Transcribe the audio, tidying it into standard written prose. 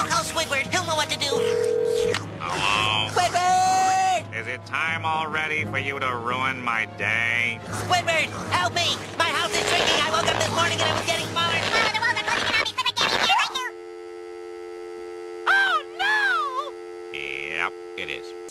I'll call Squidward. He'll know what to do. Hello? Squidward! Is it time already for you to ruin my day? Squidward, help me! My house is shrinking. I woke up this morning and I was getting smaller. The walls are closing in on me. Squidward, get in here right now. Oh, no! Yep, it is.